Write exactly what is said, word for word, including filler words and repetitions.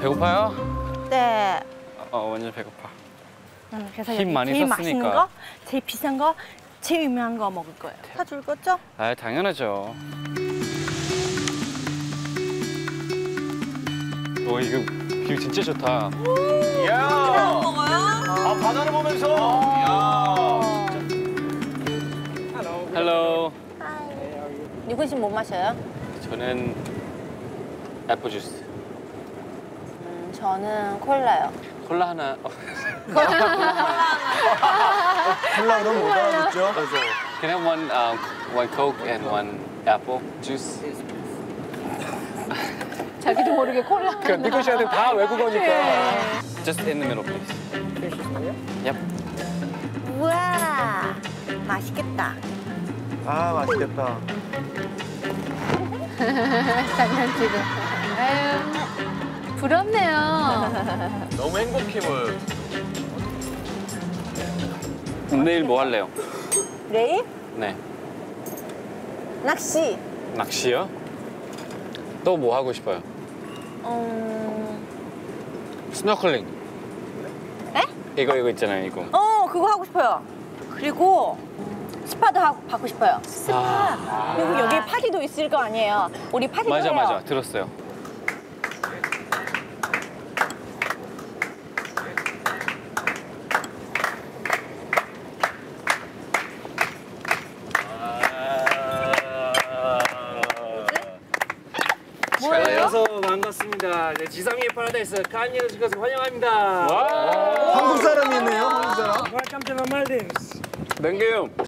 배고파요? 네. 어, 완전 배고파. 음, 그래서 힘 여기 많이 제일 썼으니까. 맛있는 거, 제일 비싼 거, 제일 유명한 거 먹을 거예요. 사줄 거죠? 아, 당연하죠. 오, 이거 뷰 진짜 좋다. 이야. 먹어요? 아, 바다를 보면서. 이야. 헬로. 유근 씨 못 마셔요? 저는 애플 주스. 음, 저는 콜라요. 콜라 하나. 어, 콜라 그럼 못 알아듣죠? Can I have one, um, one Coke and one apple juice? 자기도 모르게 콜라. 그 니코 씨한테 다 외국어니까. Just in the middle, please. Yep. 우와, 맛있겠다. 아, 맛있겠다. 장난치고. 아유, 부럽네요. 너무 행복해 보여요. 내일 뭐 할래요? 내일? 네. 낚시. 낚시요? 또 뭐 하고 싶어요? 음... 스노클링. 에? 이거 이거 있잖아요, 이거. 어, 그거 하고 싶어요. 그리고 스파도 하고 받고 싶어요. 스파. 아. 그리고 여기 파티도 있을 거 아니에요. 우리 파티도 맞아, 해요. 맞아. 들었어요. 뭐예요? 안녕하세요. 반갑습니다. 네, 지상의 파라다이스 칸이를 지켜서 환영합니다. 와. 한국 사람이 있네요, 한국 사람. Welcome to the Maldives. Thank you.